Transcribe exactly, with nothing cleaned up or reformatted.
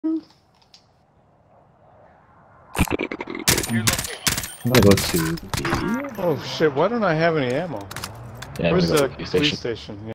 I'm gonna go to the Oh shit, why don't I have any ammo? yeah, Where's I'm the gonna go to the police station. station?